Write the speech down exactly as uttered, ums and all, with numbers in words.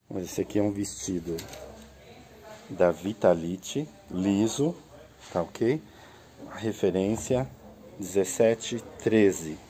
Esse aqui é um vestido da Vitality, liso, tá ok? A referência dezessete treze.